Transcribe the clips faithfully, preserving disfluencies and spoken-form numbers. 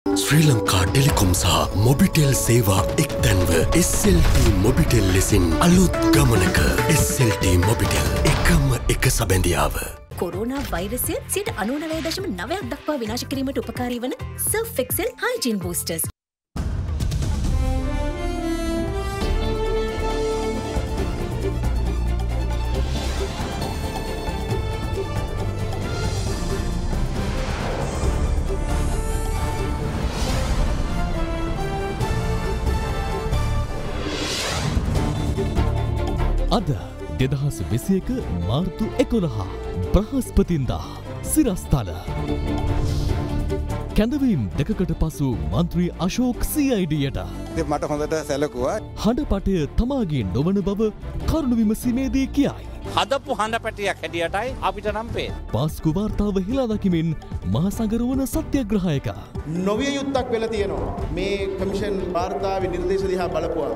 ශ්‍රී Lanka Telecom සහ මොබිටෙල් සේවා එක්තැන්ව එස් එල් ටී මොබිටෙල් ලෙසින් අලුත් ගමනක එස් එල් ටී මොබිටෙල් එකම එක සබැඳියාව. කොරෝනා වෛරසය සිට අනූනවය දශම නවයක් දක්වා විනාශ කිරීමට උපකාරී වන සර්ෆ් එක්සෙල් හයිජීන් බූස්ටර්ස්. අද දෙදහස් විසි එක මාර්තු එකොළහ බ්‍රහස්පතින්දා සිරස්තල කැඳවීම් දෙකකට පසු මන්ත්‍රී අශෝක් සී අයි ඩීයට මට හොඳට සැලකුවා හඬපටය තමාගේ නොවන බව කරුණු විමසීමේදී කියයි. හදපු හඬපැටියක් හැටියටයි අපිට නම් පේන්නේ. පාස්කු වාර්තාව හෙලා දකිමින් මහසඟරවන සත්‍යග්‍රහයක නොවිය යුත්තක් වෙලා තියෙනවා මේ කමිෂන් වාර්තාවේ නිර්දේශ දිහා බලපුවාම.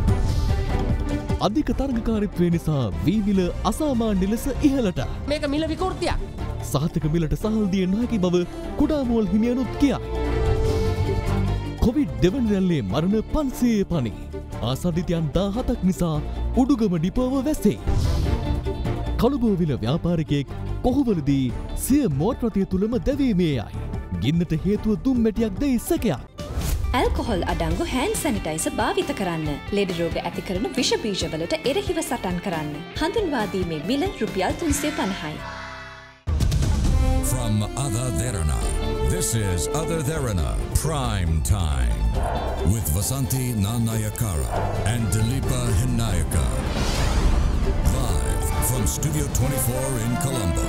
අධික තරගකාරීත්වය නිසා වීමිල අසාමාන්‍ය ලෙස ඉහළට. මේක මිල විකෘතියක්. සහතික මිලට සහල් දිය නොහැකි බව කුඩාමෝල් හිමියනුත් කියයි. කොවිඩ් දෙවන රැල්ලේ මරණ පන්සියය පනි. ආසාදිතයන් දාහතක් නිසා උඩුගම ඩිපෝව වැස්සේ. කළුබෝවිල ව්‍යාපාරිකයෙක් කොහුවලදී සිය මෝටරතිය තුළම දැවීමේ යයි. ගින්නට හේතුව දුම්මැටියක් දෙයි සැකයක්. ඇල්කොහොල් අඩංගු හෑන්ඩ් සැනිටයිසර් භාවිත කරන්න. ලෙඩ රෝග ඇති කරන විෂ බීජවලට එරෙහිව සටන් කරන්න. හඳුන්වා දීමේ මිල රුපියල් තුන්සිය පනහයි. From Ada Derana, this is Ada Derana Prime Time with Vasanti Nanayakara and Dilipa Hinayaka. Live from Studio twenty-four in Colombo.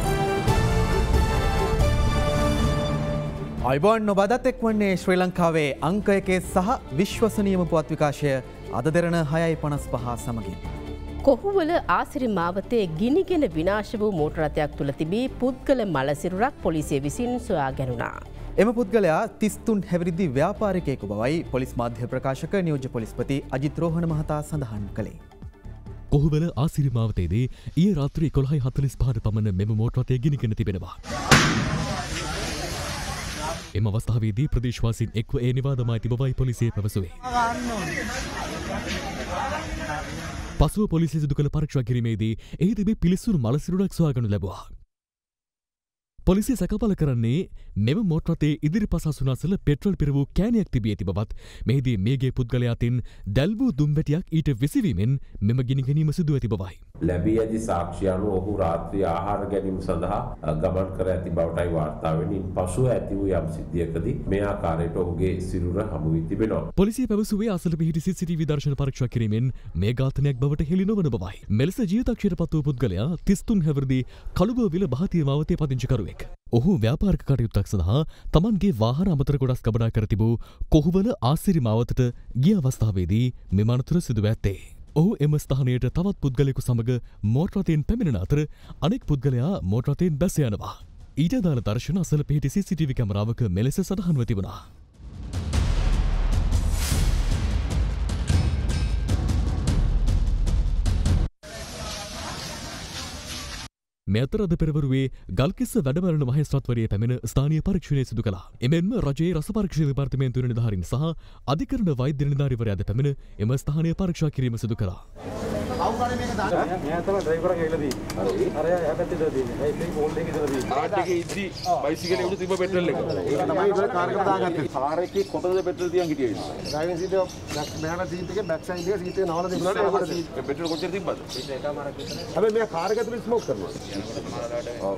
අයිබෝන් නොබදත් එක් වන්නේ ශ්‍රී ලංකාවේ අංක එකේ සහ විශ්වසනීයම පුවත් විකාශය අද දෙරණ හයයි පනස් පහ සමගින්. කොහුවල ආසිරි මාවතේ ගිනිගෙන විනාශ වූ මෝටර රථයක් තුළ තිබී පුද්ගල මලසිරුරක් පොලිසිය විසින් සොයා ගැනුණා. එම පුද්ගලයා තිස් තුන් හැවිරිදි ව්‍යාපාරිකයෙකු බවයි පොලිස් මාධ්‍ය ප්‍රකාශක නියෝජ්‍ය පොලිස්පති අජිත් රෝහණ මහතා සඳහන් කළේ. කොහුවල ආසිරි මාවතේදී ඊයේ රාත්‍රී එකොළහයි හතළිස් පහට පමණ මෙම මෝටර රථය ගිනිගෙන තිබෙනවා. එම අවස්ථාවේදී ප්‍රදේශවාසීන් එක්ව ඒ නිවාදමා ඇති බවයි පොලිසිය පැවසුවේ. පසුව පොලිසිය සිදු කළ පරීක්ෂා කිරීමේදී එහි තිබී පිළිසුරු මලසිරුරක් සොයාගනු ලැබුවා. පොලිසිය සැකපල කරන්නේ මෙම මෝටර රථයේ ඉදිරිපස අසුනාසල පෙට්‍රල් පිර වූ කෑනියක් තිබී ඇති බවත් මෙහිදී මේගේ පුද්ගලයා අතින් දැල් වූ දුම්බැටියක් ඊට විසිවීමෙන් මෙම ගිනි ගැනීම සිදු ඇති බවයි. ලැබී ඇති සාක්ෂි අනුව ඔහු රාත්‍රී ආහාර ගැනීම සඳහා ගමන් කර ඇති බවටයි වාර්තා වෙන්නේ. පසුව ඇති වූ යම් සිද්ධියකදී මේ ආකාරයට ඔහුගේ සිරුර හමු වී තිබෙනවා. පොලිසිය පැවසුවේ අසල පිහිටි සී සී ටී වී දර්ශන පරීක්ෂා කිරීමෙන් මේ ඝාතනයක් බවට හෙළි නොවන බවයි. මෙලෙස ජීවිතක්ෂයට පත් වූ පුද්ගලයා තිස් තුන් හැවිරිදි කළුබෝවිල බහතිය මාවතේ පදිංචිකරුවෙක්. ඔහු ව්‍යාපාරික කටයුත්තක් සඳහා තමන්ගේ වාහන අමතර ගොඩස් ගබඩා කර තිබූ කොහුවල ආසිරි මාවතට ගිය අවස්ථාවේදී මෙම අනතුර සිදුව ඇත්තේ. ඔහු එම ස්ථානයට තවත් පුද්ගලයෙකු සමග මෝටර රථයෙන් පැමිණෙන අතර අනෙක් පුද්ගලයා මෝටර රථයෙන් බැස යනවා. ඊට අදාළ දර්ශන අසල පිහිටි සී සී ටී වී කැමරාවක මෙලෙස සටහන්ව තිබුණා. මේ අතර අද පෙරවරුවේ ගල්කිස්ස වැඩමරණ මහේස්ත්‍රාත්වරයේ පැමිණ ස්ථානීය පරීක්ෂණය සිදු කළා. එමෙන්ම රජයේ රස පරීක්ෂණ දෙපාර්තමේන්තුවේ නිලධාරීන් සහ අධිකරණ වෛද්‍ය නිලධාරීවරයාද පැමිණ එම ස්ථානය පරීක්ෂා කිරීම සිදු කළා. අවුගානේ මේක දාන්න. මෙයා තමයි ඩ්‍රයිවර් එකා කියලා තියෙන්නේ. හරි. අර එයා පැත්තේ දාලා තියෙන්නේ. ඒ ඉතින් ඕල් එකේ දාලා තියෙන්නේ. කාර් එකේ ඉද්දි බයිසිකලේ උඩ තිබ්බ පෙට්‍රල් එක. ඒක තමයි ඉවර කාර් එකට දාගත්තේ. කාර් එකේ කොතනද පෙට්‍රල් තියන් හිටියේ. ඩ්‍රයිවිං සීට් එක මෙහාට සීට් එකේ බෑක් සයිඩ් එක සීට් එක නවලා තිබුණාට ඒකට පෙට්‍රල් කොච්චර තිබ්බද? එකමාරක් විතර. හැබැයි මෙයා කාර් එක ඇතුලේ ස්මෝක් කරනවා.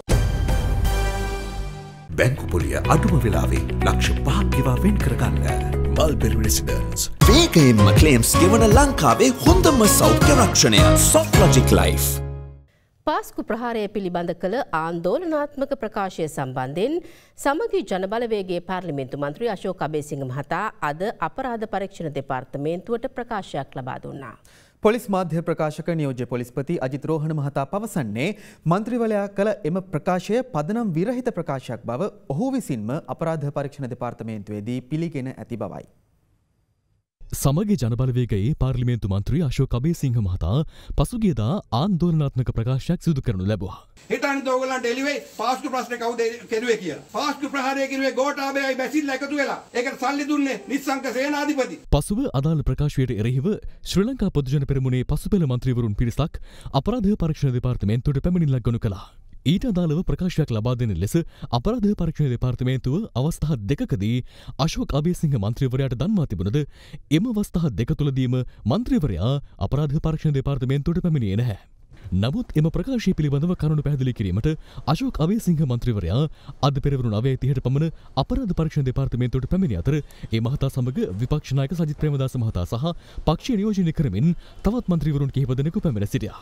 බැංකු පොලිය අඩුම වෙලාවේ ලක්ෂ පහක් ගෙවා වෙන් කරගන්න. Mulberry residence. වේගයෙන්ම ක්ලේම්ස් ගෙවන ලංකාවේ හොඳම සෞඛ්‍ය රක්ෂණය සොෆ්ලොජික් ලයිෆ්. පාස්කු ප්‍රහාරය පිළිබඳ කළ ආන්දෝලනාත්මක ප්‍රකාශය සම්බන්ධයෙන් සමගි ජනබලවේගයේ පාර්ලිමේන්තු මන්ත්‍රී අශෝක් අබේසිංහ මහතා අද අපරාධ පරීක්ෂණ දෙපාර්තමේන්තුවට ප්‍රකාශයක් ලබා දුන්නා. පොලිස් මාධ්‍ය ප්‍රකාශක නියෝජ්‍ය පොලිස්පති අජිත් රෝහණ මහතා පවසන්නේ මන්ත්‍රීවරයා කළ එම ප්‍රකාශය පදනම් විරහිත ප්‍රකාශයක් බව ඔහු විසින්ම අපරාධ පරීක්ෂණ දෙපාර්තමේන්තුවේදී පිළිගෙන ඇති බවයි. සමගි ජනබලවේගයේ පාර්ලිමේන්තු මන්ත්‍රී අශෝක අබේසිංහ මහතා පසුගියදා ආන්දෝලනාත්මක ප්‍රකාශයක් සිදු කරනු ලැබුවා. හිතන්නේ ඔයගොල්ලන්ට එළිවේ පාස්කු ප්‍රශ්නේ කවුද කෙරුවේ කියලා. පාස්කු ප්‍රහාරය කෙරුවේ ගෝඨාභයයි බැසිල්ලා එකතු වෙලා. ඒකට සල්ලි දුන්නේ නිස්සංක සේනාධිපති. පසුව අදාළ ප්‍රකාශයට එරෙහිව ශ්‍රී ලංකා පොදුජන පෙරමුණේ පසුපෙළ මන්ත්‍රීවරුන් පිරිසක් අපරාධ පරීක්ෂණ දෙපාර්තමේන්තුවට පැමිණිල්ලක් ගොනු කළා. ඊට අදාළව ප්‍රකාශයක් ලබා දෙන ලෙස අපරාධ පරීක්ෂණ දෙපාර්තමේන්තුව අවස්ථා දෙකකදී අශෝක් අබේසිංහ මන්ත්‍රීවරයාට දන්වා තිබුණද එම අවස්ථා දෙක තුළදීම මන්ත්‍රීවරයා අපරාධ පරීක්ෂණ දෙපාර්තමේන්තුවට පැමිණියේ නැහැ. නමුත් එම ප්‍රකාශය පිළිබඳව කරුණු පැහැදිලි කිරීමට අශෝක් අබේසිංහ මන්ත්‍රීවරයා අද පෙරවරු නවය තිහට පමණ අපරාධ පරීක්ෂණ දෙපාර්තමේන්තුවට පැමිණි අතර ඒ මහතා සමග විපක්ෂ නායක සජිත් ප්‍රේමදාස මහතා සහ පක්ෂීය නියෝජනය කරමින් තවත් මන්ත්‍රීවරුන් කිහිප දෙනෙකු පැමිණ සිටියා.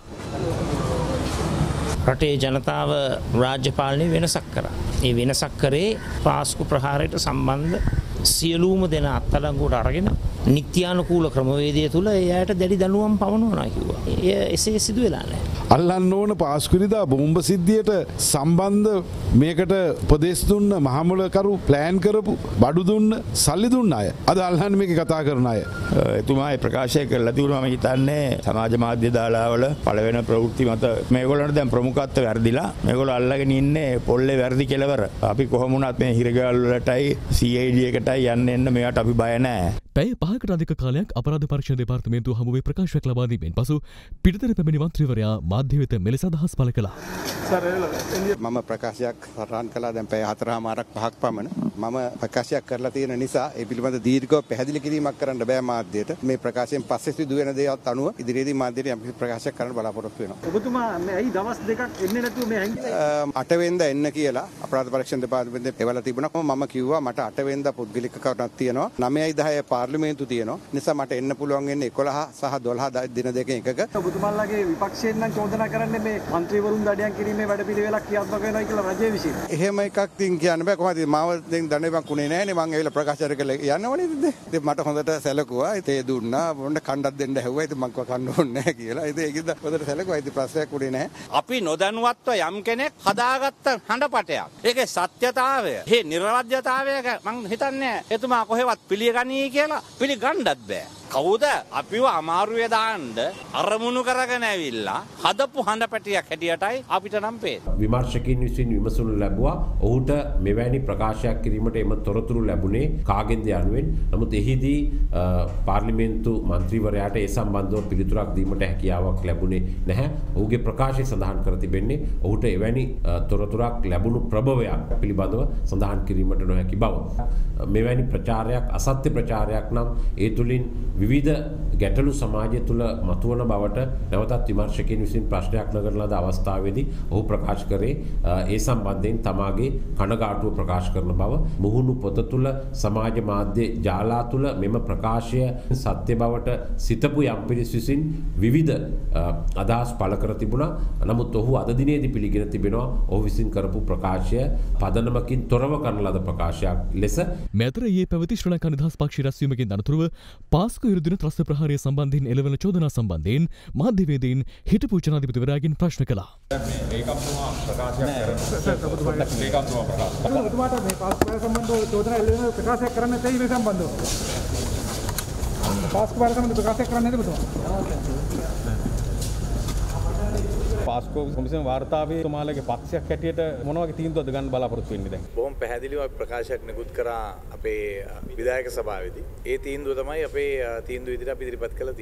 රටේ ජනතාව රාජ්‍ය පාලනය වෙනසක් කරා. ඒ වෙනසක් කරේ පාස්කු ප්‍රහාරයට සම්බන්ධ සියලුම දෙනා අත්අඩංගුවට අරගෙන නිත්‍යානුකූල ක්‍රමවේදය තුළ එයාට දැඩි දඬුවම් පවරනවා කිව්වා. එය එසේ සිදු වෙලා නැහැ. අල්ලන්න ඕන පාස්කුරිදා බෝම්බ සිද්ධියට සම්බන්ධ මේකට උපදෙස් දුන්න මහමුලකරු ප්ලෑන් කරපු බඩු දුන්න සල්ලි දුන්න අය අද අල්ලන්න මේක කතා කරන අය. එතුමා ඒ ප්‍රකාශය කරලා තිබුණා මම හිතන්නේ සමාජ මාධ්‍ය දාලාවල පළවෙනි ප්‍රවෘත්ති මත මේගොල්ලන්ට දැන් ප්‍රමුඛත්වය වැඩිලා මේගොල්ලෝ අල්ලගෙන ඉන්නේ පොල්ලේ වැරදි කෙලවර. අපි කොහොම වුණත් මේ හිරගල් වලටයි සී ආයි ඩී එකටයි යන්න එන්න මේවට අපි බය නැහැ. පැය පහකට අධික කාලයක් අපරාධ පරීක්ෂණ දෙපාර්තමේන්තුව හමුවේ ප්‍රකාශයක් ලබා දීමෙන් පසු පිටතට පැමිණි මන්ත්‍රීවරයා මාධ්‍ය වෙත මෙලෙස අදහස් පළ කළා. මම ප්‍රකාශයක් සටහන් කළා දැන් පැය හතරමාරක් පහක් පමණ. මම ප්‍රකාශයක් කරලා තියෙන නිසා ඒ පිළිබඳ දීර්ඝව පැහැදිලි කිරීමක් කරන්න බෑ මාධ්‍යයට. මේ ප්‍රකාශයෙන් පස්සේ සිදු වෙන දේවල් අනුව ඉදිරියේදී මාධ්‍යයට යම් ප්‍රකාශයක් කරන්න බලාපොරොත්තු වෙනවා. ඔබතුමා මේ ඇයි දවස් දෙකක් එන්නේ නැතුව මේ හැංගිලා? අට වෙනිදා එන්න කියලා අපරාධ පරීක්ෂණ දෙපාර්තමේන්තුවේ එවලා තිබුණා. මම කිව්වා මට අට වෙනිදා පුද්ගලික කරුණක් තියෙනවා. නවයයි දහයයි පාර්ලිමේන්තු තියෙනවා. නිසා මට එන්න පුළුවන් වෙන්නේ එකොළහ සහ දොළහ දින දෙකෙන් එකක. ඔබතුමාලාගේ විපක්ෂයෙන් නම් චෝදනා කරන්නේ මේ මන්ත්‍රීවරුන් දඩයන් කිරීමේ වැඩපිළිවෙලක් ක්‍රියාත්මක වෙනවා කියලා රජයේ විසින්. එහෙම එකක් තින් කියන්න බෑ. කොහොමද මාව දැන් දඬුවමක් උනේ නැහැනේ. මං ඇවිල්ලා ප්‍රකාශය කරලා යන්නවනේ ඉතින්. ඉතින් මට හොඳට සැලකුවා. ඉතින් ඒ දුන්නා. මොන්න කණ්ඩක් දෙන්න හැව්වා. ඉතින් මං කිව්වා කන්න ඕනේ නැහැ කියලා. ඉතින් ඒකද හොඳට සැලකුවා. ඉතින් ප්‍රශ්නයක් උනේ නැහැ. අපි නොදැනුවත්ව යම් කෙනෙක් හදාගත්ත හඬපටයක්. ඒකේ සත්‍යතාවය, ඒ නිර්වද්‍යතාවය මං හිතන්නේ එතුමා කොහෙවත් පිළිගනී කියලා පිළිගන්නත් බෑ. කවුද අපිව අමාරුවේ දාන්න අරමුණු කරගෙන ඇවිල්ලා හදපු හඬපැටියක් හැටියටයි අපිට නම් පේන්නේ. විමර්ශකයන් විසින් විමසනු ලැබුවා ඔහුට මෙවැනි ප්‍රකාශයක් කිරීමට එම තොරතුරු ලැබුණේ කාගෙන්ද යනුවෙන්. නමුත් එහිදී පාර්ලිමේන්තු මන්ත්‍රීවරයාට ඒ සම්බන්ධව පිළිතුරක් දීමට හැකියාවක් ලැබුණේ නැහැ. ඔහුගේ ප්‍රකාශය සඳහන් කර තිබෙන්නේ ඔහුට එවැනි තොරතුරක් ලැබුණු ප්‍රභවයක් පිළිබඳව සඳහන් කිරීමට නොහැකි බව. මෙවැනි ප්‍රචාරයක් අසත්‍ය ප්‍රචාරයක් නම් ඒ තුලින් විවිධ ගැටලු සමාජය තුළ මතුවන බවට නැවතත් විමර්ශකයන් විසින් ප්‍රශ්නයක් නගන ලද අවස්ථාවේදී ඔහු ප්‍රකාශ කරේ ඒ සම්බන්ධයෙන් තමාගේ කනගාටුව ප්‍රකාශ කරන බව. මුහුණු පොත තුළ සමාජ මාධ්‍ය ජාලා තුළ මෙම ප්‍රකාශය සත්‍ය බවට සිතපු යම් පිරිස් විසින් විවිධ අදහස් පළ කර තිබුණා. නමුත් ඔහු අද දිනේදී පිළිගෙන තිබෙනවා ඔහු විසින් කරපු ප්‍රකාශය පදනමකින් තොරව කරන ලද ප්‍රකාශයක් ලෙස. මෙතර ඊයේ පැවති ශ්‍රී ලංකා නිදහස් පක්ෂ රැස්වීමකින් අනතුරුව පාස්කු විරුද්ධ ත්‍රස්ත ප්‍රහාරය සම්බන්ධයෙන් එළවන චෝදනා සම්බන්ධයෙන් මාධ්‍යවේදීන් හිටපු ජනාධිපතිවරයාගෙන් ප්‍රශ්න කළා. ඒකම්තුමා ප්‍රකාශයක් කරනවා. ඒකම්තුමා ප්‍රකාශ කරනවා. ඔබතුමාට මේ පාස්කු සම්බන්ධව චෝදනා එළවෙන ප්‍රකාශයක් කරන්න තේ මේ සම්බන්ධව. පාස්කු වල සම්බන්ධ ප්‍රකාශයක් කරන්න නේද ඔබතුමා? පාස්කෝ කොමිසම වාර්තාවේ තුමාලගේ පක්ෂයක් හැටියට මොන වගේ තීන්දුවක්ද ගන්න බලාපොරොත්තු වෙන්නේ දැන්? බොහොම පැහැදිලිව ප්‍රකාශයක් නිකුත් කරා අපේ විධායක සභාවේදී. ඒ තීන්දුව තමයි අපේ තීන්දුව විදිහට අපි ඉදිරිපත් කළා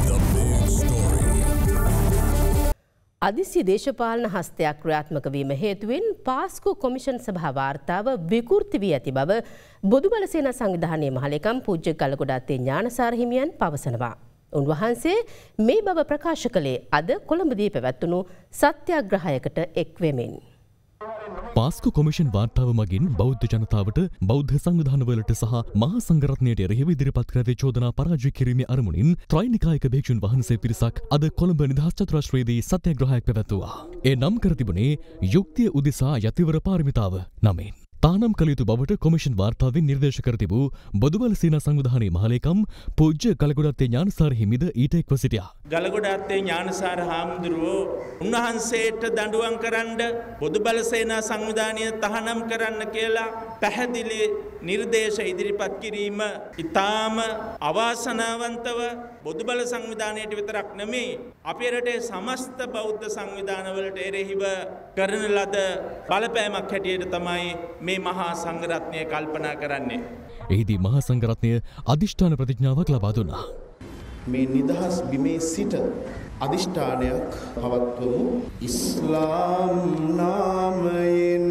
තියෙන්නේ. අදිසි දේශපාලන හස්තයක් ක්‍රියාත්මක වීම හේතුවෙන් පාස්කු කොමිෂන් සභා වාර්තාව විකෘති වී ඇති බව බොදුබල සේනා සංවිධානයේ මහලේකම් පූජ්‍ය ගල්ගොඩාත්තේ ඥානසාර හිමියන් පවසනවා. උන්වහන්සේ මේ බව ප්‍රකාශ කළේ අද කොළඹදී පැවැත්වුණු සත්‍යාග්‍රහයකට එක් වෙමින්. පාස්කු කොමිෂන් වාර්තාව මගින් බෞද්ධ ජනතාවට බෞද්ධ සංවිධානවලට සහ මහා සංඝරත්නයට එරෙහිව ඉදිරිපත් කර ඇති චෝදනා පරාජය කිරීමේ අරමුණින් ත්‍රෛනිකායික භික්ෂුන් වහන්සේ පිරිසක් අද කොළඹ නිදහස් චතුරාශ්‍රයේදී සත්‍යාග්‍රහයක් පැවැත්වුවා. ඒ නම් කර තිබුණේ යුක්තිය උදෙසා යතිවර පාරමිතාව නමින්. තානම් කළ යුතු බවට කොමිෂන් වාර්තාවෙන් නිර්දේශ කර තිබූ බොදුබල සේනා සංවිධානයේ මහලේකම් පූජ්‍ය ගලගොඩත්තේ ඥානසාර හිමිද ඊට එක්ව සිටියා. ගලගොඩත්තේ ඥානසාර හාමුදුරුවෝ උන්වහන්සේට දඬුවම් කරන්න බොදුබල සේනා සංවිධානය තහනම් කරන්න කියලා පැහැදිලි නිර්දේශ ඉදිරිපත් කිරීම ඉතාම අවාසනාවන්තව බොදුබල සංවිධානයට විතරක් නෙමෙයි අපේ රටේ සමස්ත බෞද්ධ සංවිධානවලට එරෙහිව කරන ලද බලපෑමක් හැටියට තමයි මේ මහා සංඝරත්නය කල්පනා කරන්නේ. එහිදී මහා සංඝරත්නය අධිෂ්ඨාන ප්‍රතිඥාවක් ලබා දුන්නා. මේ නිදහස් බිමේ සිට අධිෂ්ඨානයක් පවත්වමු. ඉස්ලාම් නාමයෙන්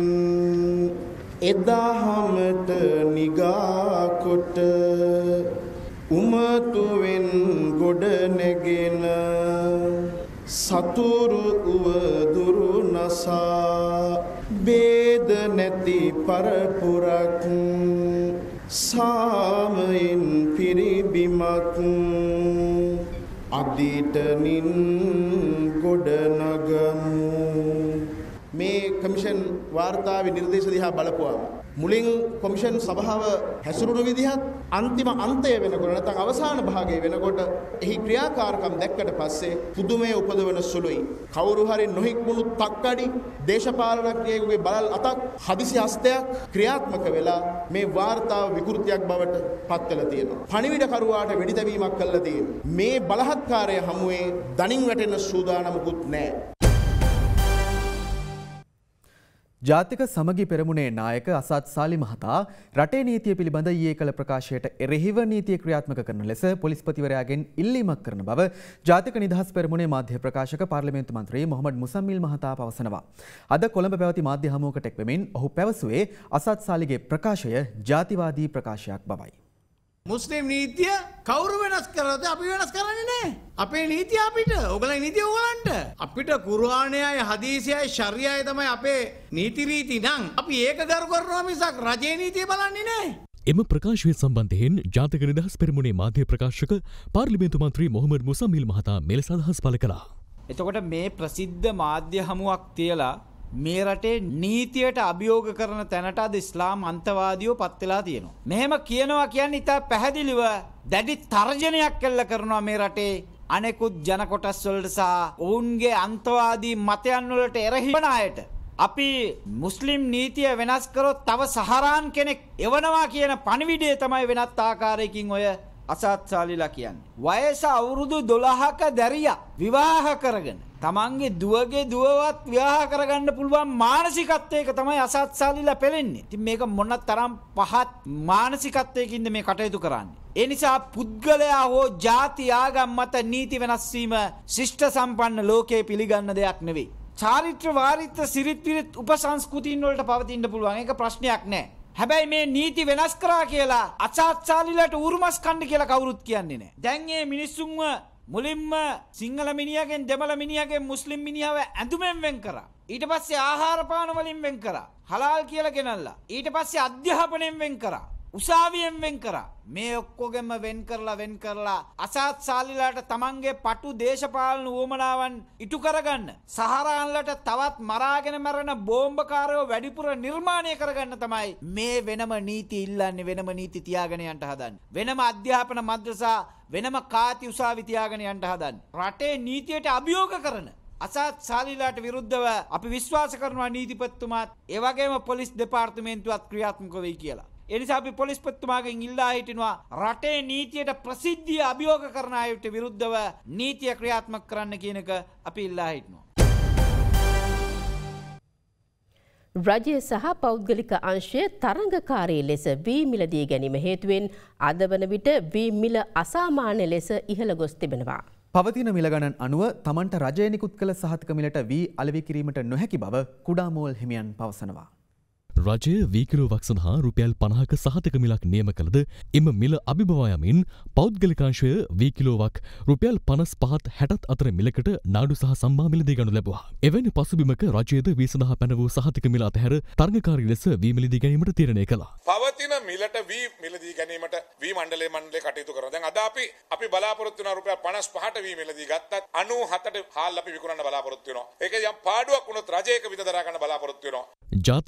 එදාහමට නිගා කොට උමතුවෙන් ගොඩ නැගෙන සතුරු උවදුරු නසා බේද නැති පරපුරක් සාමයෙන් පිරිබිමක් අදිටනින් ගොඩනගමු. මේ කමිෂන් වාර්තාවේ නිර්දේශ දිහා බලපුවාම මුලින් කොමිෂන් සභාව හැසිරුණු විදිහත් අන්තිම අන්තය වෙනකොට නැත්නම් අවසාන භාගය වෙනකොට එහි ක්‍රියාකාරකම් දැක්කට පස්සේ පුදුමයේ උපදවන සුළුයි. කවුරු හරි නොහික්මුණු තක්කඩි දේශපාලනඥයෙකුගේ බලල් අතක් හදිසි හස්තයක් ක්‍රියාත්මක වෙලා මේ වාර්තාව විකෘතියක් බවට පත් වෙලා තියෙනවා. පණිවිඩකරුවාට වෙඩි තැබීමක් කළා තියෙනවා. මේ බලහත්කාරය හමුවේ දණින් වැටෙන සූදානමකුත් නැහැ. ජාතික සමගි පෙරමුණේ නායක අසත් සාලි මහතා රටේ නීතිය පිළිබඳ ඊයේ කළ ප්‍රකාශයට එරෙහිව නීතිය ක්‍රියාත්මක කරන ලෙස පොලිස්පතිවරයාගෙන් ඉල්ලීමක් කරන බව ජාතික නිදහස් පෙරමුණේ මාධ්‍ය ප්‍රකාශක පාර්ලිමේන්තු මන්ත්‍රී මොහොමඩ් මුසම්මිල් මහතා පවසනවා. අද කොළඹ පැවති මාධ්‍ය හමුවකට එක් වෙමින් ඔහු පැවසුවේ අසත් සාලිගේ ප්‍රකාශය ජාතිවාදී ප්‍රකාශයක් බවයි. මුස්ලිම් නීතිය කවුරු වෙනස් කරද අපි වෙනස් කරන්නේ නැහැ. අපේ නීතිය අපිට, ඔයගලගේ නීතිය ඔයගලන්ට. අපිට කුර්ආනයයි හදීසයයි ශරියයි තමයි අපේ නීති රීති නම් අපි ඒක ගරු කරනවා මිසක් රජයේ නීතිය බලන්නේ නැහැ. එම ප්‍රකාශය සම්බන්ධයෙන් ජාතික නිදහස් පෙරමුණේ මාධ්‍ය ප්‍රකාශක පාර්ලිමේන්තු මන්ත්‍රී මොහොමඩ් මුසම්මිල් මහතා මෙලෙස අදහස් පළ කළා. එතකොට මේ ප්‍රසිද්ධ මාධ්‍ය හමුවක් තියලා මේ රටේ නීතියට අභියෝග කරන තැනට අද ඉස්ලාම් අන්තවාදියෝ පත් වෙලා තියෙනවා. මෙහෙම කියනවා කියන්නේ ඉතා පැහැදිලිව දැඩි තර්ජනයක් කළ කරනවා මේ රටේ අනෙකුත් ජන කොටස් වලට සහ ඔවුන්ගේ අන්තවාදී මතයන් වලට එරෙහි වන අයට. අපි මුස්ලිම් නීතිය වෙනස් කරොත් තව සහරාන් කෙනෙක් එවනවා කියන පණිවිඩය තමයි වෙනත් ආකාරයකින් ඔය අසත් සාලිලා කියන්නේ. වයස අවුරුදු දොළහක දැරියා විවාහ කරගෙන තමන්ගේ දුවගේ දුවවත් විවාහ කරගන්න පුළුවන් මානසිකත්වයක තමයි අසත් සාලිලා පෙළෙන්නේ. ඉතින් මේක මොන තරම් පහත් මානසිකත්වයකින්ද මේ කටයුතු කරන්නේ. ඒ නිසා පුද්ගලයා හෝ ජාති ආගම් මත නීති වෙනස් වීම ශිෂ්ට සම්පන්න ලෝකයේ පිළිගන්න දෙයක් නෙවෙයි. චාරිත්‍ර වාරිත්‍ර සිරිත් විරිත් උපසංස්කෘතීන් වලට පවතින්න පුළුවන්. ඒක ප්‍රශ්නයක් නෑ. හැබැයි මේ නීති වෙනස් කරා කියලා අසත් සාලිලාට උරුමස් කන්න කියලා කවුරුත් කියන්නේ නෑ. දැන් මේ මිනිස්සුන්ව මුලින්ම සිංහල මිනිහගෙන් දෙමළ මිනිහගෙන් මුස්ලිම් මිනිහව ඇඳුමෙන් වෙන් කරා. ඊට පස්සේ ආහාර පාන වලින් වෙන් කරා. හලාල් කියලා ගෙනල්ලා. ඊට පස්සේ අධ්‍යාපනයෙන් වෙන් කරා. උසාවියෙන් වෙන් කරා. මේ ඔක්කොගෙම වෙන් කරලා වෙන් කරලා අසත් සාලිලාට තමන්ගේ පටු දේශපාලන උවමනාවන් ඉටු කරගන්න සහරාන්ලට තවත් මරාගෙන මැරෙන බෝම්බකාරයෝ වැඩිපුර නිර්මාණය කරගන්න තමයි මේ වෙනම නීති ඉල්ලන්නේ, වෙනම නීති තියාගෙන යන්න හදන්නේ, වෙනම අධ්‍යාපන මද්‍රසා වෙනම කාති උසාවි තියාගෙන යන්න හදන්නේ. රටේ නීතියට අභියෝග කරන අසත් සාලිලාට විරුද්ධව අපි විශ්වාස කරනවා නීතිපතිතුමාත් ඒ වගේම පොලිස් දෙපාර්තමේන්තුවත් ක්‍රියාත්මක වෙයි කියලා. ඒ නිසා අපි පොලිස්පතිතුමාගෙන් ඉල්ලා හිටිනවා රටේ නීතියට ප්‍රසිද්ධිය අභියෝග කරන අයට විරුද්ධව නීතිය ක්‍රියාත්මක කරන්න කියන එක අපි ඉල්ලා හිටිනවා. රජය සහ පෞද්ගලික අංශය තරඟකාරී ලෙස වී මිලදී ගැනීම හේතුවෙන් අද වන විට වී මිල අසාමාන්‍ය ලෙස ඉහළ ගොස් තිබෙනවා. පවතින මිල ගණන් අනුව තමන්ට රජය නිකුත් කළ සහතික මිලට වී අලෙවි කිරීමට නොහැකි බව කුඩාමෝල් හිමියන් පවසනවා. රජය වී කිලෝවක් සඳහා රුපියල් පනහක සහතික මිලක් නියම කළද එම මිල අභිබවා යමින් පෞද්ගලිකාංශය වී කිලෝවක් රුපියල් පනස් පහත් හැටත් අතර මිලකට නාඩු සහ සම්මා මිලදී ගනු ලැබුවා. එවැනි පසුබිමක රජයද වී සඳහා පැන වූ සහතික මිල අතහැර තරඟකාරී ලෙස වී මිලදී ගැනීමට තීරණය කළා. පවතින මිලට වී මිලදී ගැනීමට වී මණ්ඩලයේ මණ්ඩලයේ කටයුතු කරනවා. දැන් අද අපි අපි බලාපොරොත්තු වෙන රුපියල් පනස් පහට වී මිලදී ගත්තත් අනූ හතට හාල් අපි විකුණන්න බලාපොරොත්තු වෙනවා. ඒක යම් පාඩුවක් වුණොත් රජයක විතර දරා ගන්න බලාපොරොත්තු වෙනවා. ජාතික ගොවිජන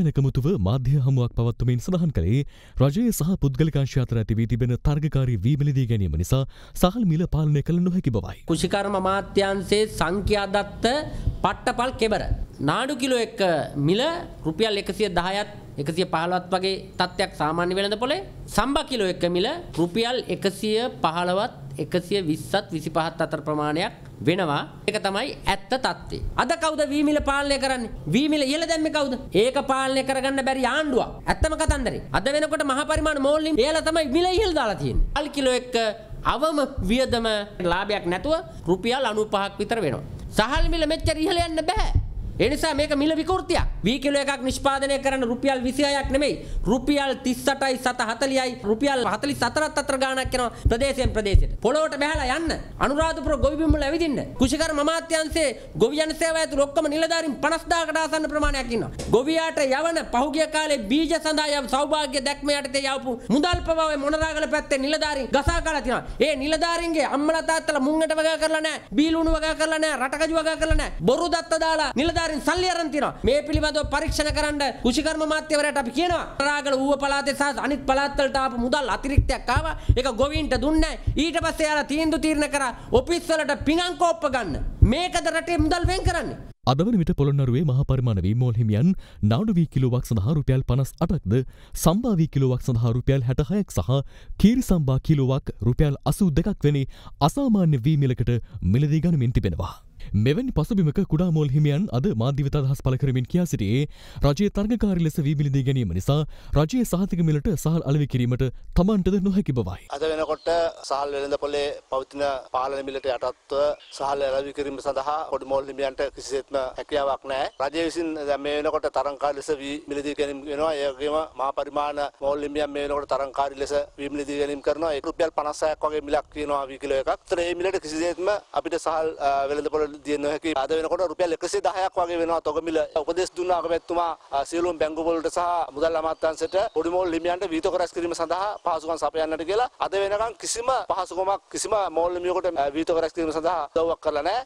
එකමුතුව මාධ්‍ය හමුවක් පවත්වමින් සඳහන් කළේ රජයේ සහ පුද්ගලිකාංශ අතර ඇති වී තිබෙන තර්කකාරී වී මිලදී ගැනීම නිසා සහල් මිල පාලනය කළ නොහැකි බවයි. කුෂිකර්ම අමාත්‍යාංශයේ සංඛ්‍යාදත්ත පට්ටපල් කෙබර නාඩු කිලෝ එක මිල රුපියල් එකසිය දහයත් එකසිය පහළොවත් වගේ තත්ත්වයක් සාමාන්‍ය වෙළඳ පොලේ සම්බා කිලෝ එක මිල රුපියල් එකසිය පහළොවත් එකසිය විස්සත් විසිපහත් අතර ප්‍රමාණයක් වෙනවා. ඒක තමයි ඇත්ත තත්ත්වය. අද කවුද වී මිල පාලනය කරන්නේ? වී මිල ඉහළ දැම්මේ කවුද? ඒක පාලනය කරගන්න බැරි ආණ්ඩුවක්. ඇත්තම කතන්දරේ. අද වෙනකොට මහා පරිමාණ මෝල්ලින් ඉහළ තමයි මිල ඉහළ දාලා තියෙන්නේ. අල් කිලෝ එක අවම වියදම ලාභයක් නැතුව රුපියල් අනූපහක් විතර වෙනවා. සහල් මිල මෙච්චර ඉහළ යන්න බෑ. ඒ නිසා මේක මිල විකෘතියක්. වී කිලෝ එකක් නිෂ්පාදනය කරන්න රුපියල් විසිහයක් නෙමෙයි. රුපියල් තිස් අටයි සත හතලිහයි රුපියල් හතලිස් හතරත් අතර ගාණක් යනවා ප්‍රදේශයෙන් ප්‍රදේශයට. පොළොවට බහැලා යන්න. අනුරාධපුර ගොවි බිම් වල ඇවිදින්න. කුෂිකර්ම අමාත්‍යාංශයේ ගොවියන් සේවාව ඇතුළු ඔක්කොම නිලධාරීන් පනස්දාහකට ආසන්න ප්‍රමාණයක් ඉන්නවා. ගොවියාට යවන පහුගිය කාලේ බීජ සඳහා යව සෞභාග්‍ය දැක්ම යටතේ යවපු මුදල් පවාවේ මොනරාගල පැත්තේ නිලධාරීන් ගසා කාලා තියෙනවා. ඒ නිලධාරීන්ගේ අම්මලා තාත්තලා මුංගට වගා කරලා නැහැ. බීලුණු වගා කරලා නැහැ. රටකජු වගා කරලා නැහැ. බොරු දත්ත දාලා නිලධාරීන් සල්ලි අරන් තියනවා. මේ පිළිබඳව පරීක්ෂණ කරන්න කුෂිකර්ම අමාත්‍යවරයාට අපි කියනවා. රාගල ඌව පළාතේ සහ අනිත් පළාත් වලට ආපු මුදල් අතිරික්තයක් ආවා. ඒක ගොවීන්ට දුන්නේ නැහැ. ඊට පස්සේ යාලා තීන්දුව තීරණ කරා ඔෆිස් වලට පිඟන් කෝප්ප ගන්න. මේකද රටේ මුදල් වෙන් කරන්නේ. අද වන විට පොළොන්නරුවේ මහා පරිමාණ වී මෝල් හිමියන් නාඩු වී කිලෝවක් සඳහා රුපියල් පනස් අටක්ද සම්බා වී කිලෝවක් සඳහා රුපියල් හැටහයක් සහ කීරි සම්බා කිලෝවක් රුපියල් අසූ දෙකක් වැනි අසාමාන්‍ය වී මිලකට මිලදී ගනිමින් තිබෙනවා. මෙවැනි පසුබිමක කුඩා මෝල් හිමියන් අද මාධ්‍ය වෙත අදහස් පළ කරමින් කියා සිටියේ රජයේ තරගකාරී ලෙස වී මිලදී ගැනීම නිසා රජයේ සහතික මිලට සහල් අලෙවි කිරීමට තමන්ටද නොහැකි බවයි. අද වෙනකොට සහල් වෙළඳ පොලේ පවතින පාලන මිලට යටත්ව සහල් අලෙවි කිරීම සඳහා පොඩි මෝල් හිමියන්ට කිසිසේත්ම හැකියාවක් නැහැ. රජය විසින් දැන් මේ වෙනකොට තරගකාරී ලෙස වී මිලදී ගැනීම වෙනවා. ඒ වගේම මහා පරිමාණ මෝල් හිමියන් මේ වෙනකොට තරගකාරී ලෙස වී මිලදී ගැනීම කරනවා. ඒක රුපියල් පනස් හයක් වගේ මිලක් කියනවා වී කිලෝ එකක්. ඒතර මේ මිලට කිසිසේත්ම අපිට සහල් වෙළඳ පොලේ දිය නොහැකි. අද වෙනකොට රුපියල් එකසිය දහයක් වගේ වෙනවා තොග මිල. උපදෙස් දුන්න අගමැතිතුමා සියලුම බැංකු වලට සහ මුදල් අමාත්‍යාංශයට පොඩි මෝල් හිමියන්ට වීතක රැස් කිරීම සඳහා පහසුකම් සපයන්නට කියලා අද වෙනකන් කිසිම පහසුකමක් කිසිම මෝල් හිමියෙකුට වීතක රැස් කිරීම සඳහා උදව්වක් කරලා නැහැ.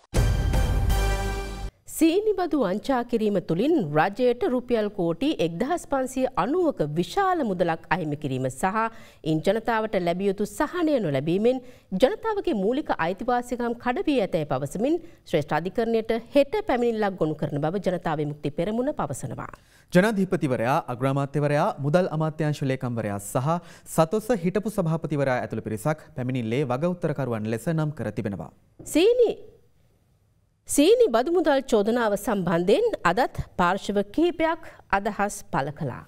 සීනි බදු වංචා කිරීම තුළින් රජයට රුපියල් කෝටි එක්දහස් පන්සිය අනූවක විශාල මුදලක් අහිමි කිරීම සහ ඉන් ජනතාවට ලැබිය යුතු සහනය නොලැබීමෙන් ජනතාවගේ මූලික අයිතිවාසිකම් කඩවී ඇතැයි පවසමින් ශ්‍රේෂ්ඨ අධිකරණයට හෙට පැමිණිල්ලක් ගොනු කරන බව ජනතා විමුක්ති පෙරමුණ පවසනවා. ජනාධිපතිවරයා අග්‍රාමාත්‍යවරයා මුදල් අමාත්‍යාංශ ලේකම්වරයා සහ සතොස්ස හිටපු සභාපතිවරයා ඇතුළු පිරිසක් පැමිණිල්ලේ වගඋත්තරකරුවන් ලෙස නම් කර තිබෙනවා. සීනි සීනි බදු මුදල් චෝදනාව සම්බන්ධයෙන් අදත් පාර්ශව කිහිපයක් අදහස් පළ කළා.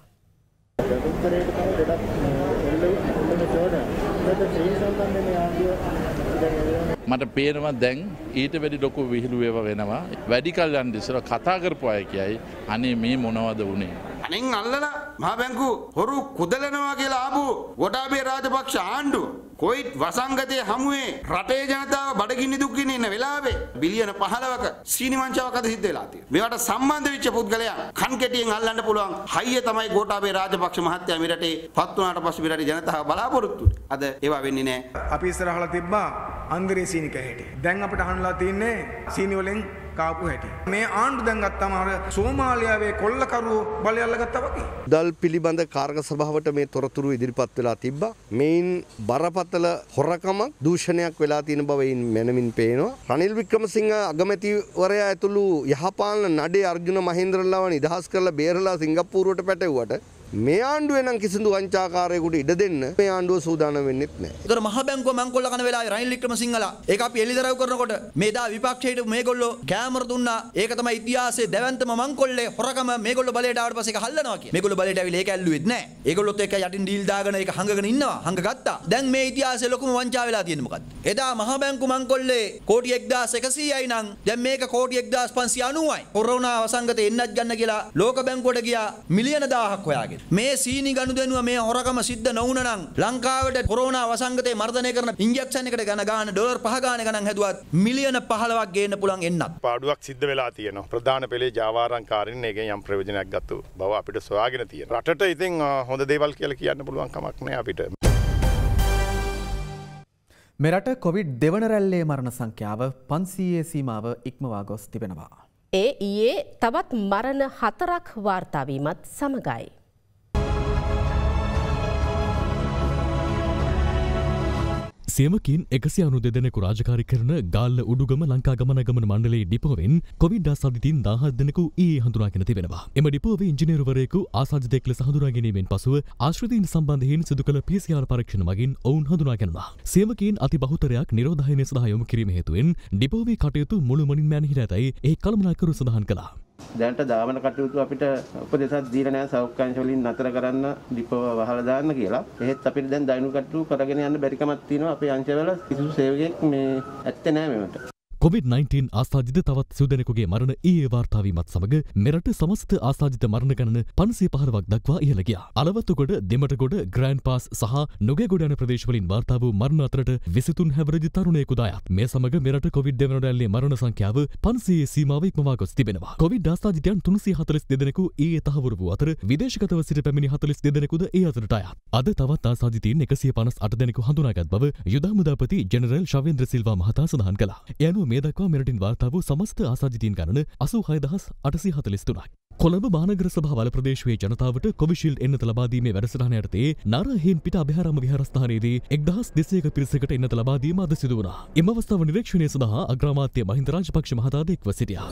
මට පේනවා දැන් ඊට වැඩි ලොකු විහිළු ඒවා වෙනවා. වැඩි කල් යන ඉස්සර කතා කරපු අය කියයි අනේ මේ මොනවද වුනේ. අනින් අල්ලලා මහ බැංකු හොරු කුදලනවා කියලා ආපු ගොඩාබේ රාජපක්ෂ ආණ්ඩුව කොයිත් වසංගතයේ හමුවේ රටේ ජනතාව බඩගිනි දුක්ගිනි ඉන්න වෙලාවේ බිලියන පහළොවක සීනි වංචාවක් අද සිද්ධ වෙලා තියෙනවා. මේවට සම්බන්ධ වෙච්ච පුද්ගලයන් කන් කෙටියෙන් අල්ලන්න පුළුවන් හයිය තමයි ගෝඨාභය රාජපක්ෂ මහත්තයා මේ රටේ පත් වුණාට පස්සේ මේ රටේ ජනතාව බලාපොරොත්තු වෙන්නේ. අද ඒවා වෙන්නේ නැහැ. අපි ඉස්සරහලා තිබ්බා අන්දරේ සීනි කැහැටි. දැන් අපිට අහන්නලා තියෙන්නේ සීනි වලින් කාපු හැටි. මේ ආණ්ඩු දැන් ගත්තාම අර සෝමාලියාවේ කොල්ලකරුවෝ බලය අල්ලගත්තා වගේ. දල් පිළිබඳ කාර්ක සභාවට මේ තොරතුරු ඉදිරිපත් වෙලා තිබ්බා. මේන් බරපතල හොරකමක් දූෂණයක් වෙලා තියෙන බව මැනමින් පේනවා. රනිල් වික්‍රමසිංහ අගමැතිවරයා ඇතුළු යහපාලන නඩේ අර්ජුන මහේන්ද්‍රලාව නිදහස් කරලා බේරලා සිංගප්පූරුවට පැටවුවට මේ ආණ්ඩුවේ නම් කිසිදු වංචාකාරයෙකුට ඉඩ දෙන්න මේ ආණ්ඩුව සූදානම් වෙන්නෙත් නැහැ. ඒතර මහ බැංකුව මංකොල්ල කන වෙලාවේ රනිල් වික්‍රමසිංහලා ඒක අපි එළිදරව් කරනකොට මේ දා විපක්ෂයට මේගොල්ලෝ කැමර දුන්නා. ඒක තමයි ඉතිහාසයේ දැවැන්තම මංකොල්ලේ හොරකම මේගොල්ලෝ බලයට ආවට පස්සේ ඒක හල්ලනවා කිය. මේගොල්ලෝ බලයට ඇවිල්ලා ඒක ඇල්ලුවෙත් නැහැ. ඒගොල්ලොත් එක්ක යටින් ඩීල් දාගෙන ඒක හංගගෙන ඉන්නවා. හංග ගත්තා. දැන් මේ ඉතිහාසයේ ලොකුම වංචාව වෙලා තියෙන්නේ මොකද්ද? එදා මහ බැංකුව මංකොල්ලේ කෝටි එක්දාස් එකසීයයි නම් දැන් මේක කෝටි එක්දාස් පන්සිය අනූවයි. කොරෝනා වසංගතේ එන්නත් ගන්න කියලා ලෝක බැංකුවට ගියා මිලියන දහයක් හොයාගෙන. මේ සීනි ගනුදෙනුව මේ හොරකම සිද්ධ නොවුන නම් ලංකාවට කොරෝනා වසංගතේ මර්ධනය කරන ඉන්ජෙක්ෂන් එකට ගණ ගන්න ඩොලර් පහ ගාන ගණන් හැදුවත් මිලියන පහළොවක් ගේන්න පුළුවන් එන්නත්. පාඩුවක් සිද්ධ වෙලා තියෙනවා. ප්‍රධාන පෙළේ ජාවාරම්කාරින් එකෙන් යම් ප්‍රයෝජනයක් ගත්තු බව අපිට සොයාගෙන තියෙනවා. රටට ඉතින් හොඳ දේවල් කියලා කියන්න පුළුවන් කමක් නෑ අපිට. මෙරට කොවිඩ් දෙවන රැල්ලේ මරණ සංඛ්‍යාව පන්සීයේ සීමාව ඉක්මවා ගොස් තිබෙනවා. ඒ ඊයේ තවත් මරණ හතරක් වාර්තා වීමත් සමගයි. සියමකින් එකසි අනු දෙදෙනෙකු රාජකාරි කරන ගාල්ල උඩුගම ලංකා ගමනගමන මණ්ඩලයේ ඩිපෝවෙන් කොවිඩ් ආසාදිතයින් දාහක් දෙනෙකු ඊයේ හඳුනාගෙන තිබෙනවා. එම ඩිපෝවේ ඉංජිනේරුවරයෙකු ආසාදිතයෙක් ලෙස හඳුනා ගැනීමෙන් පසුව ආශ්‍රිතයින් සම්බන්ධයෙන් සිදු කළ පී සී ආර් පරීක්ෂණ මගින් ඔවුන් හඳුනා ගැනුණා. සියමකින් අති බහුතරයක් නිරෝධායනය සඳහා යොමු කිරීම හේතුවෙන් ඩිපෝවේ කටයුතු මුළුමනින්ම නැහිලා ඇතැයි ඒ කළමනාකරු සඳහන් කළා. දැනට දාවන කටයුතු අපිට උපදෙසක් දීලා නැහැ සෞඛ්‍යාංශ වලින් නතර කරන්න ඩිපෝ වහලා දාන්න කියලා. එහෙත් අපිට දැන් දෛනික කටයුතු කරගෙන යන්න බැරි කමක් තියෙනවා. අපේ අංශවල කිසිදු සේවකයෙක් මේ ඇත්තේ නැහැ මේවට. කොවිඩ් නයින්ටීන් ආසාදිත තවත් සිව්දෙනෙකුගේ මරණ ඊයේ වාර්තා වීමත් සමග මෙරට සමස්ත ආසාදිත මරණ ගණන පන්සිය පහළොවක් දක්වා ඉහළ ගියා. අලවත්තුගොඩ, දෙමටගොඩ, ග්‍රෑන්ඩ් පාස් සහ නුගේගොඩ යන ප්‍රදේශවලින් වාර්තා වූ මරණ අතරට විසිතුන් හැවිරිදි තරුණයෙකුද අයත්. මේ සමග මෙරට කොවිඩ් දෙවන රැල්ලේ මරණ සංඛ්‍යාව පන්සියයේ සීමාව ඉක්මවා ගොස් තිබෙනවා. කොවිඩ් ආසාදිතයන් තුන්සිය හතළිස් දෙදෙනෙකු ඊයේ තහවුරු වූ අතර විදේශගතව සිට පැමිණි හතළිස් දෙදෙනෙකුද ඒ අතරට අයත්. අද තවත් ආසාදිතයින් එකසිය පනස් අට දෙනෙකු හඳුනාගත් බව යුද හමුදාපති ජෙනරල් ශවේන්ද්‍ර සිල්වා මහතා සඳහන් කළා. ඒ අනුව මේ දක්වා මෙරටින් වාර්තා වූ සමස්ත ආසාදිතයින් ගණන අසූ හය දහස් අටසිය හතළිස් තුනයි. කොළඹ මහනගර සභා වල ප්‍රදේශයේ ජනතාවට කොවිෂීල්ඩ් එන්නත ලබා දීමේ වැඩසටහන යටතේ නාරහේන් පිට අභයාරාම විහාරස්ථානයේදී එක්දහස් දෙසීයක පිරිසකට එන්නත ලබා දීම අද සිදු වුණා. එම අවස්ථාව නිරීක්ෂණය සඳහා අග්‍රාමාත්‍ය මහින්ද රාජපක්ෂ මහතා එක්ව සිටියා.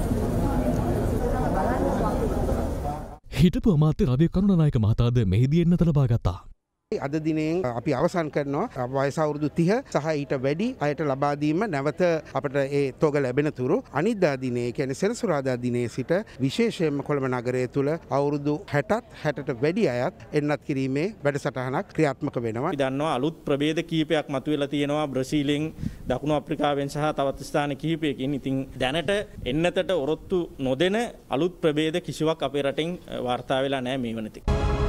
හිටපු අමාත්‍ය රවි කරුණානායක මහතාද මෙහිදී එන්නත ලබා ගත්තා. අද දිනෙන් අපි අවසන් කරනවා වයස අවුරුදු තිහ සහ ඊට වැඩි අයට ලබා දීම නැවත අපට ඒ තොග ලැබෙන තුරු අනිද්දා දිනේ කියන්නේ සෙනසුරාදා දිනේ සිට විශේෂයෙන්ම කොළඹ නගරය තුල අවුරුදු හැටත් හැටට වැඩි අයත් එන්නත් කිරීමේ වැඩසටහනක් ක්‍රියාත්මක වෙනවා. අපි දන්නවා අලුත් ප්‍රභේද කීපයක් මතුවලා තියෙනවා බ්‍රසීලෙන් දකුණු අප්‍රිකාවෙන් සහ තවත් ස්ථාන කිහිපයකින්. ඉතින් දැනට එන්නතට ඔරොත්තු නොදෙන අලුත් ප්‍රභේද කිසිවක් අපේ රටෙන් වාර්තා වෙලා නැහැ මේ වනතෙක්.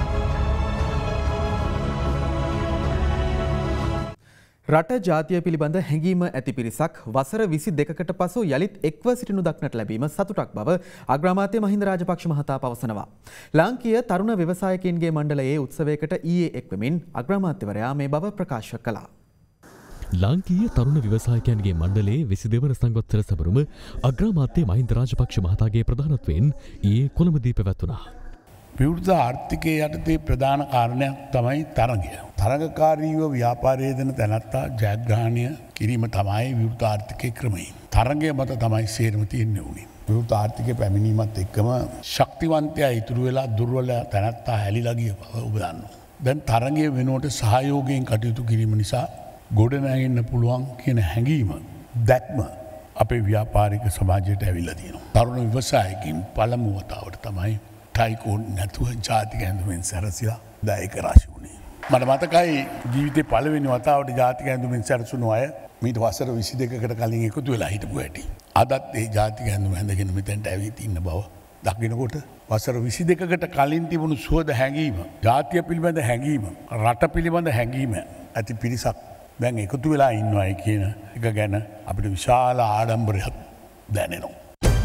රට ජාතිය පිළිබඳ හැඟීම ඇති පිරිසක් වසර විසි දෙකකට පසු යළිත් එක්ව සිටිනු දක්නට ලැබීම සතුටක් බව අග්‍රාමාත්‍ය මහින්ද රාජපක්ෂ මහතා පවසනවා. ලාංකීය තරුණ ව්‍යවසායකයින්ගේ මණ්ඩලයේ උත්සවයකට ඊයේ එක්වෙමින් අග්‍රාමාත්‍යවරයා මේ බව ප්‍රකාශ කළා. ලාංකීය තරුණ ව්‍යවසායකයන්ගේ මණ්ඩලයේ විසි දෙවන සංවත්සර සැමරුම අග්‍රාමාත්‍ය මහින්ද රාජපක්ෂ මහතාගේ ප්‍රධානත්වයෙන් ඊයේ කොළඹදී පැවැත්වුණා. විවෘත ආර්ථිකය යටතේ ප්‍රධාන කාරණයක් තමයි තරගය. තරගකාරීව ව්‍යාපාරය දෙන තැනැත්තා ජයග්‍රහණය කිරීම තමයි විවෘත ආර්ථිකයේ ක්‍රමය. තරගය මත තමයි සේරම තියෙන්නේ වුණේ. විවෘත ආර්ථිකය පැමිණීමත් එක්කම ශක්තිවන්තයා ඉතුරු වෙලා දුර්වල තැනැත්තා හැලිලා ගිය බව ඔබ දන්නවා. දැන් තරගය වෙනුවට සහයෝගයෙන් කටයුතු කිරීම නිසා ගොඩනැගෙන්න පුළුවන් කියන හැඟීම දැක්ම අපේ ව්‍යාපාරික සමාජයට ඇවිල්ලා තියෙනවා. තරුණ ව්‍යවසායකින් පළමු වතාවට තමයි ටයිකෝන් නැතුව ජාතික ඇඳුමෙන් සැරසිලා දායක රාශි වුණේ. මට මතකයි ජීවිතේ පළවෙනි වතාවට ජාතික ඇඳුමෙන් සැරසුණු අය මීට වසර විසි දෙකකට කලින් එකතු වෙලා හිටපු හැටි. අදත් ඒ ජාතික ඇඳුම ඇඳගෙන මෙතෙන්ට ඇවිත් ඉන්න බව දකිනකොට වසර විසි දෙකකට කලින් තිබුණු සුවද හැඟීම, ජාතිය පිළිබඳ හැඟීම, රට පිළිබඳ හැඟීම ඇති පිරිසක් දැන් එකතු වෙලා ඉන්නවායි කියන එක ගැන අපිට විශාල ආඩම්බරයක් දැනෙනවා.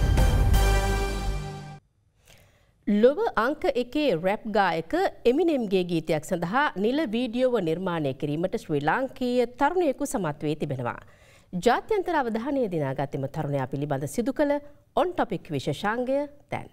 ලොව අංක එකේ රැප් ගායක එමිනෙම්ගේ ගීතයක් සඳහා නිල වීඩියෝව නිර්මාණය කිරීමට ශ්‍රී ලාංකීය තරුණයෙකු සමත් වී තිබෙනවා. ජාත්‍යන්තර අවධානය දිනාගත් එම තරුණයා පිළිබඳ සිදු කළ ඔන් ටොපික් විශේෂාංගය දැන්.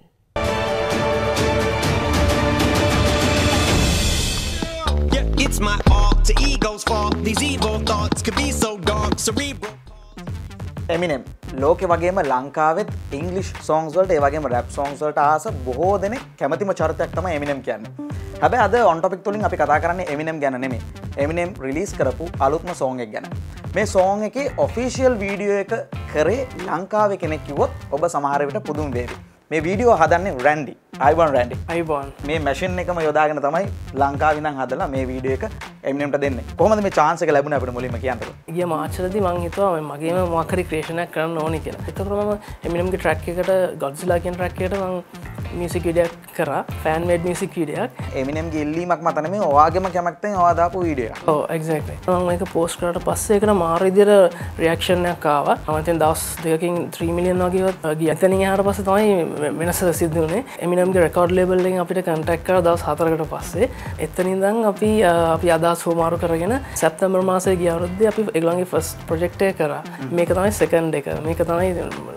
Yeah, it's my alter ego's fault. These evil thoughts could be so dark, cerebral. එමිනෙම් ලෝකෙ වගේම ලංකාවෙත් ඉංග්ලිෂ් සෝංග්ස් වලට ඒ වගේම රැප් සෝංග්ස් වලට ආස බොහෝ දෙනෙක් කැමතිම චරිතයක් තමයි එමිනෙම් කියන්නේ. හැබැයි අද ඔන් ටොපික් තුලින් අපි කතා කරන්නේ එමිනෙම් ගැන නෙමෙයි. එමිනෙම් රිලීස් කරපු අලුත්ම සෝංග් එක ගැන. මේ සෝංග් එකේ ඔෆිෂියල් වීඩියෝ එක කරේ ලංකාවේ කෙනෙක් කිව්වොත් ඔබ සමහර විට පුදුම වේවි. මේ වීඩියෝ හදන්නේ රැන්ඩි. අයිබෝන් රැන්ඩි. අයිබෝන්. මේ මැෂින් එකම යොදාගෙන තමයි ලංකාවේ ඉඳන් හදලා මේ වීඩියෝ එක එමිනෙම්ට දෙන්නේ. කොහොමද මේ chance එක ලැබුණේ අපිට මුලින්ම කියන්නකෝ. ගිය මාර්ච්වලදී මම හිතුවා මගේම මොකක් හරි ක්‍රියේෂන් එකක් කරන්න ඕනේ කියලා. ඒතකොට මම එමිනෙම්ගේ ට්‍රැක් එකට Godzilla කියන ට්‍රැක් එකට මම මියුසික් වීඩියෝ එකක් කරා. ෆෑන් මේඩ් මියුසික් වීඩියෝ එකක්. එමිනෙම්ගේ ඉල්ලීමක් මත නෙමෙයි ඔයාගේම කැමැත්තෙන් ඔයා දාපු වීඩියෝ එකක්. ඔව් එක්සැක්ට්ලි. මම මේක පෝස්ට් කරාට පස්සේ ඒකට මාර විදියට රියැක්ෂන් එකක් ආවා. මම හිතන්නේ දවස් දෙකකින් three million වගේවත් ගියා. එතනින් එහාට පස්සේ තමයි වෙනස සිද්ධ වුණේ. එමිනෙම්ගේ රෙකෝඩ් ලේබල් එකෙන් අපිට කන්ටැක්ට් කරා දවස් හතරකට පස්සේ. එතනින් ඉඳන් අපි අපි අදහස් හොමාරු කරගෙන සැප්තැම්බර් මාසයේ ගිය අවුරුද්දේ අපි ඒගොල්ලන්ගේ ෆස්ට් ප්‍රොජෙක්ට් එක කරා. මේක තමයි සෙකන්ඩ් එක. මේක තමයි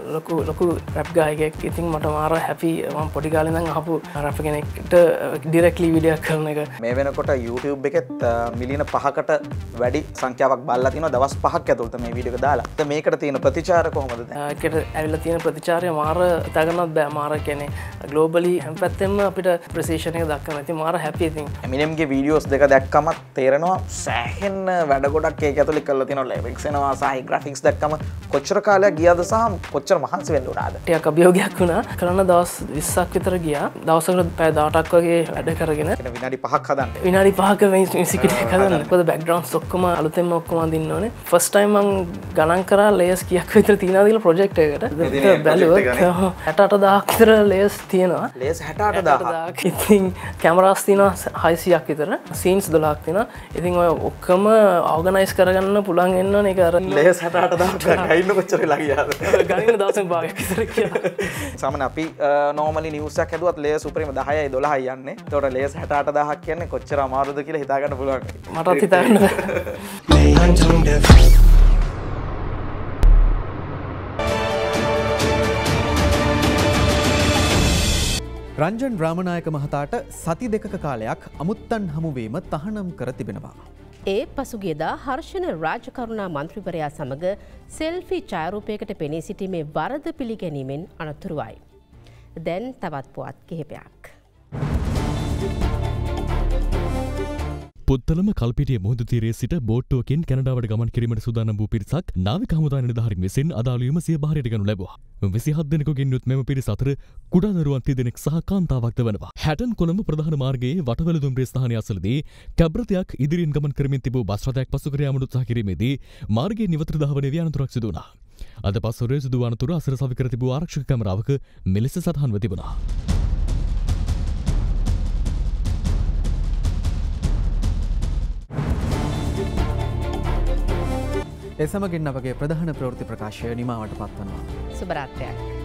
ලොකු ලොකු රැප් ගායකයෙක්. ඉතින් මට මාර හැපි මම පොඩි කාලේ ඉඳන් අහපු රැප් කෙනෙක්ට ඩිරෙක්ට්ලි වීඩියෝ කරන එක. මේ වෙනකොට YouTube එකෙත් මිලියන පහකට වැඩි සංඛ්‍යාවක් බලලා තිනවා දවස් පහක් ඇතුළත මේ වීඩියෝ එක දාලා. දැන් මේකට තියෙන ප්‍රතිචාර කොහොමද දැන්? ඒකට ඇවිල්ලා තියෙන ප්‍රතිචාරය මාර හිතාගන්නත් බෑ. මාර කියන්නේ ග්ලෝබලි හැම පැත්තෙම අපිට ප්‍රෙසිෂන් එක දක්වනවා. ඉතින් මාර හැපි ඉතින්. එමිනෙම්ගේ වීඩියෝස් දෙක දැක්කම තේරෙනවා සෑහෙන වැඩ ගොඩක් ඒක ඇතුලේ කරලා තියෙනවා. ලිරික්ස් එනවා සහ ග්‍රැෆික්ස් දැක්කම කොච්චර කාලයක් ගියාද සහ කොච්චර මහන්සි වෙන්න උනාද? ටිකක් අභියෝගයක් වුණා. කරන දවස් විස්සක් විතර ගියා. දවසකට පැය දහඅටක් වගේ වැඩ කරගෙන විනාඩි පහක් හදන්න. විනාඩි පහක මියුසික් වීඩියෝ හදන්න. මොකද බෑග්ග්‍රවුන්ඩ්ස් ඔක්කොම අලුතෙන්ම ඔක්කොම අදින්න ඕනේ. ෆස්ට් ටයිම් මම ගණන් කරා ලේයර්ස් කීයක් විතර තියෙනවද කියලා ප්‍රොජෙක්ට් එකකට. ඒක බැලුවා හැට අට දහසක් විතර ලේයර්ස් තියෙනවා. ලේයර්ස් හැට අට දහසක්. ඉතින් කැමරාස් තියෙනවා හයසියක් විතර. සීන්ස් දොළහක් තියෙනවා. ඉතින් ඔය ඔක්කොම ඕගනයිස් කරගන්න පුළුවන් වෙන්න ඕනේ. ඒක අර ලේයර්ස් හැට අට දහසක් ගයින්න කොච්චර වෙලා ගියාද? ගණන් දවසෙන් භාගයක් විතර කියලා. සාමාන්‍ය අපි නෝමලි නිවුස් එකක් හැදුවත් ලේයර්ස් උපරිම දහයයි දොළහයි යන්නේ. ඒතකොට ලේයර්ස් හැට අට දහසක් කියන්නේ කොච්චර අමාරුද කියලා හිතා ගන්න පුළුවන්. මටත් හිතා ගන්න බෑ. රංජන් රාමනායක මහතාට සති දෙකක කාලයක් අමුත්තන් හමුවීම තහනම් කර තිබෙනවා. ඒ පසුගියදා හර්ෂණ රාජකරුණා මන්ත්‍රීවරයා සමග සෙල්ෆි ඡායාරූපයකට පෙනී සිටීමේ වරද පිළිගැනීමෙන් අනතුරුවයි. දැන් තවත් පුවත් කිහිපයක්. පුත්තලම කල්පිටිය මුහුදු තීරයේ සිට බෝට්ටුවකින් කැනඩාවට ගමන් කිරීමට සූදානම් වූ පිරිසක් නාවික හමුදා නිලධාරීන් විසින් අදාළ සිය භාරයට ගනු ලැබුවා. විසිහත් දෙනෙකුගෙන් යුත් මෙම පිරිස අතර කුඩා දරුවන් තිදෙනෙක් සහ කාන්තාවක්ද වනවා. හැටන් කොළඹ ප්‍රධාන මාර්ගයේ වටවැල දුම්රිය ස්ථානය අසලදී කැබ්‍රතයක් ඉදිරියෙන් ගමන් කරමින් තිබූ බස් රථයක් පසු කර යාමට උත්සාහ කිරීමේදී මාර්ගයේ නිවතර දහවන වී අනතුරක් සිදු වුණා. අද පස්වරුවේ සිදු වූ අනතුර අසර සවි කර තිබූ ආරක්ෂක කැමරාවක මෙලෙස සටහන්ව තිබුණා. එසමගින් අපගේ ප්‍රධාන ප්‍රවෘත්ති ප්‍රකාශය නිමාවට පත්වනවා. සුබ රාත්‍රියක්.